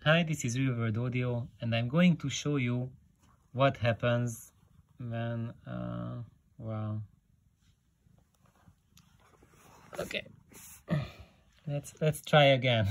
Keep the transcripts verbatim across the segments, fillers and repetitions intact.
Hi, this is Reverb Audio, and I'm going to show you what happens when, uh, well, okay, let's let's try again.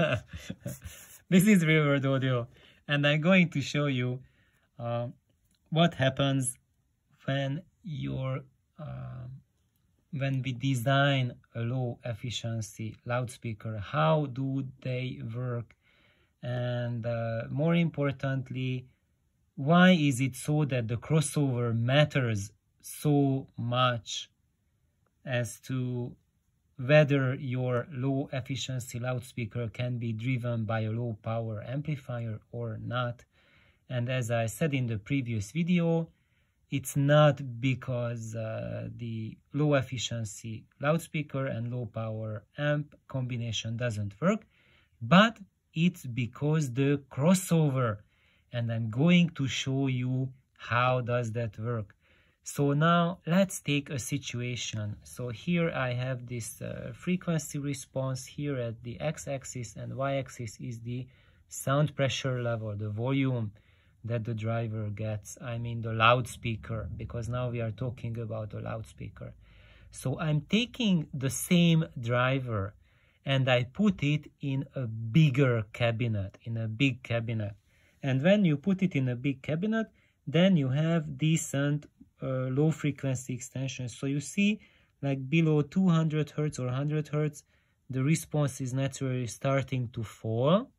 This is Reverb Audio, and I'm going to show you uh, what happens when your uh, when we design a low efficiency loudspeaker. How do they work? And uh, more importantly, why is it so that the crossover matters so much as to whether your low efficiency loudspeaker can be driven by a low power amplifier or not? And as I said in the previous video, it's not because uh, the low efficiency loudspeaker and low power amp combination doesn't work, but it's because the crossover, and I'm going to show you how does that work. So now let's take a situation. So here I have this uh, frequency response here at the x-axis, and y-axis is the sound pressure level, the volume that the driver gets. I mean the loudspeaker, because now we are talking about a loudspeaker. So I'm taking the same driver and I put it in a bigger cabinet, in a big cabinet. And when you put it in a big cabinet, then you have decent uh, low frequency extensions. So you see, like below two hundred hertz or one hundred hertz, the response is naturally starting to fall.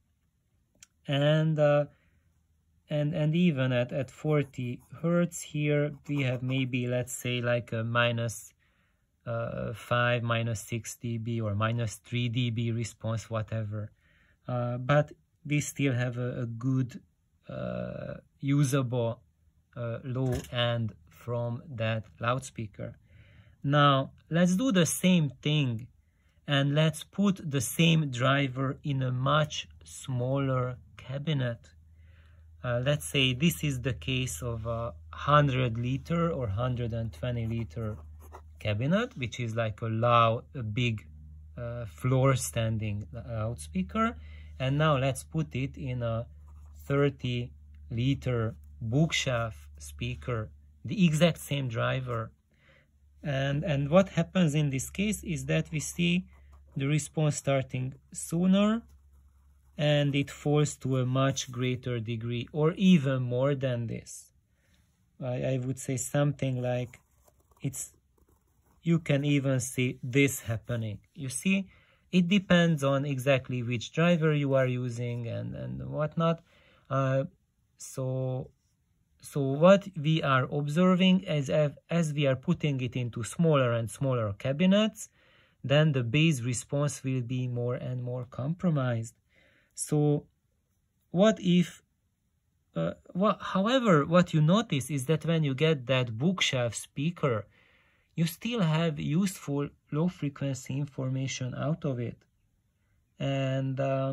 And uh, and and even at, at forty hertz here, we have maybe, let's say, like a minus Uh, five, minus six dB or minus three dB response, whatever. Uh, but we still have a, a good uh, usable uh, low end from that loudspeaker. Now let's do the same thing and let's put the same driver in a much smaller cabinet. Uh, let's say this is the case of a one hundred liter or one hundred twenty liter cabinet, which is like a loud, a big uh, floor standing loudspeaker. And now let's put it in a thirty liter bookshelf speaker, the exact same driver. And, and what happens in this case is that we see the response starting sooner and it falls to a much greater degree, or even more than this. I, I would say something like it's you can even see this happening. You see, it depends on exactly which driver you are using and, and whatnot. Uh, so, so what we are observing is as, as we are putting it into smaller and smaller cabinets, then the bass response will be more and more compromised. So what if, uh, what, however, what you notice is that when you get that bookshelf speaker, you still have useful low frequency information out of it. And uh,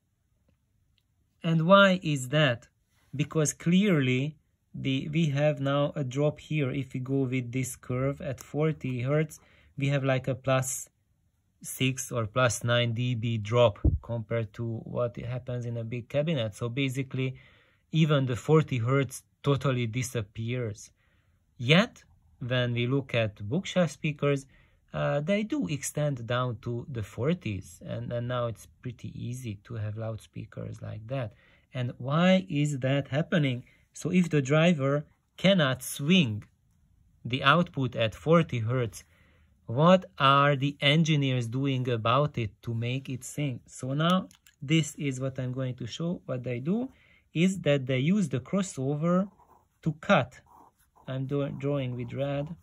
and why is that? Because clearly the we have now a drop here. If we go with this curve at forty hertz, we have like a plus six or plus nine dB drop compared to what happens in a big cabinet. So basically even the forty hertz totally disappears. Yet when we look at bookshelf speakers, uh, they do extend down to the forties, and, and now it's pretty easy to have loudspeakers like that. And why is that happening? So if the driver cannot swing the output at forty hertz, what are the engineers doing about it to make it sing? So now this is what I'm going to show. What they do is that they use the crossover to cut. I'm doing drawing with red,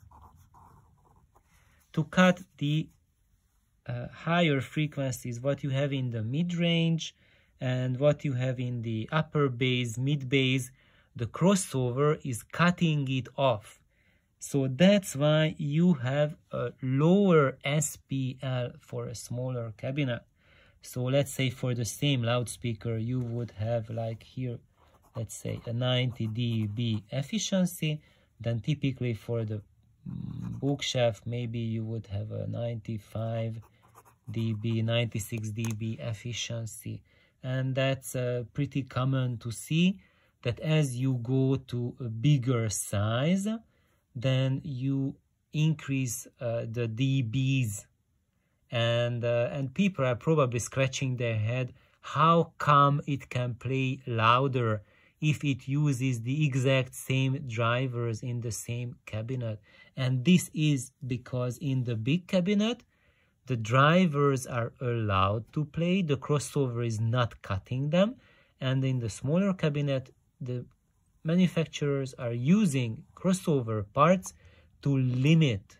to cut the uh, higher frequencies, what you have in the mid-range and what you have in the upper bass, mid-bass. The crossover is cutting it off. So that's why you have a lower S P L for a smaller cabinet. So let's say for the same loudspeaker, you would have like here, let's say a ninety dB efficiency. Then typically for the bookshelf, maybe you would have a ninety-five dB, ninety-six dB efficiency. and that's uh, pretty common to see, that as you go to a bigger size, then you increase uh, the dBs, and uh, and people are probably scratching their head, how come it can play louder if it uses the exact same drivers in the same cabinet? And this is because in the big cabinet, the drivers are allowed to play, the crossover is not cutting them, and in the smaller cabinet, the manufacturers are using crossover parts to limit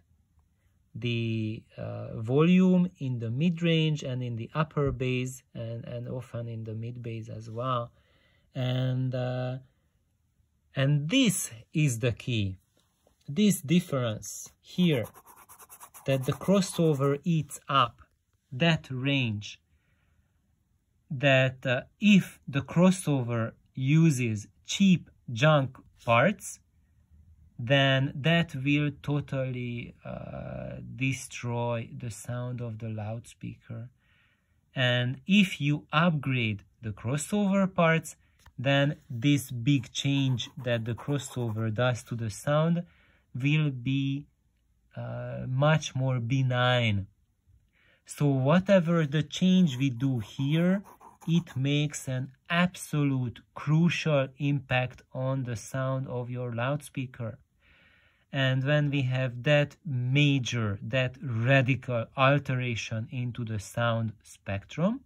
the uh, volume in the mid-range and in the upper bass, and, and often in the mid-bass as well. And, uh, and this is the key, this difference here, that the crossover eats up that range, that uh, if the crossover uses cheap junk parts, then that will totally uh, destroy the sound of the loudspeaker. And if you upgrade the crossover parts, then this big change that the crossover does to the sound will be uh, much more benign. So whatever the change we do here, it makes an absolute crucial impact on the sound of your loudspeaker. And when we have that major, that radical alteration into the sound spectrum,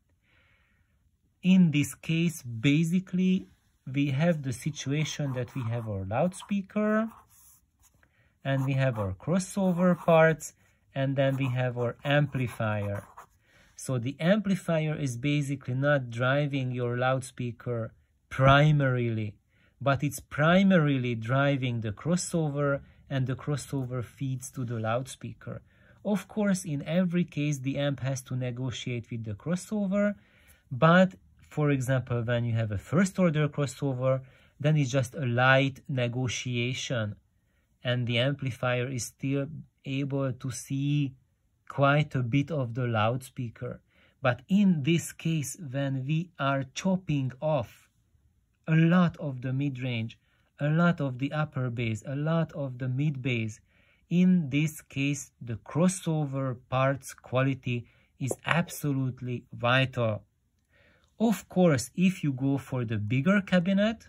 in this case, basically, we have the situation that we have our loudspeaker, and we have our crossover parts, and then we have our amplifier. So the amplifier is basically not driving your loudspeaker primarily, but it's primarily driving the crossover, and the crossover feeds to the loudspeaker. Of course, in every case, the amp has to negotiate with the crossover, but for example, when you have a first order crossover, then it's just a light negotiation, and the amplifier is still able to see quite a bit of the loudspeaker. But in this case, when we are chopping off a lot of the mid-range, a lot of the upper bass, a lot of the mid bass, in this case, the crossover parts quality is absolutely vital. Of course, if you go for the bigger cabinet,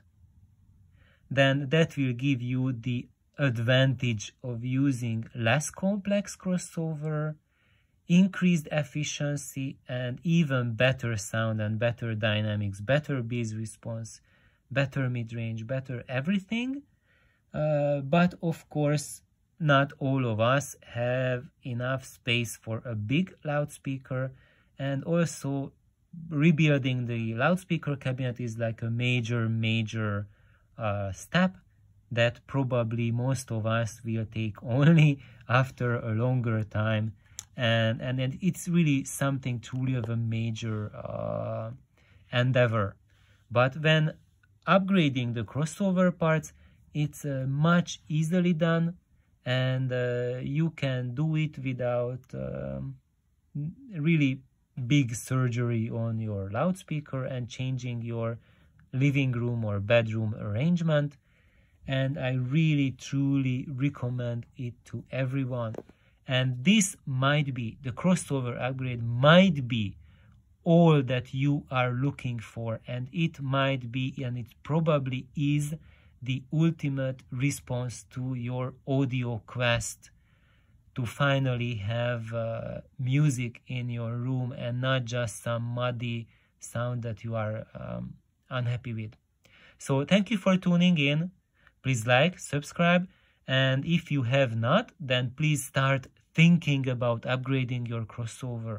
then that will give you the advantage of using less complex crossover, increased efficiency, and even better sound and better dynamics, better bass response, better mid-range, better everything. Uh, but of course, not all of us have enough space for a big loudspeaker, and also rebuilding the loudspeaker cabinet is like a major, major uh, step that probably most of us will take only after a longer time. And, and, and it's really something truly of a major uh, endeavor. But when upgrading the crossover parts, it's uh, much easily done, and uh, you can do it without um, really big surgery on your loudspeaker and changing your living room or bedroom arrangement. And I really truly recommend it to everyone. And this might be, the crossover upgrade might be all that you are looking for, and it might be, and it probably is, the ultimate response to your audio quest to finally have uh, music in your room and not just some muddy sound that you are um, unhappy with. So thank you for tuning in. Please like, subscribe, and if you have not, then please start thinking about upgrading your crossover.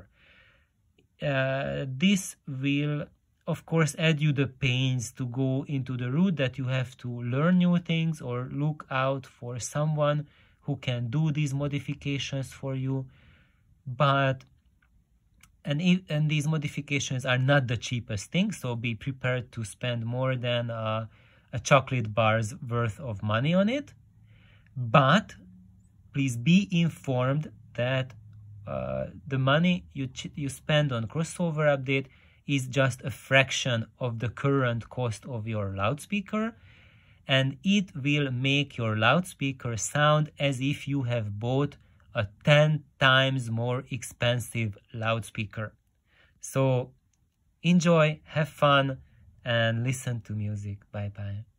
Uh, this will, of course, add you the pains to go into the route that you have to learn new things or look out for someone who can do these modifications for you. But and, if, and these modifications are not the cheapest thing, so be prepared to spend more than uh, a chocolate bar's worth of money on it. But please be informed that uh, the money you, you spend on crossover update is just a fraction of the current cost of your loudspeaker, and it will make your loudspeaker sound as if you have bought a ten times more expensive loudspeaker. So enjoy, have fun, and listen to music. Bye bye.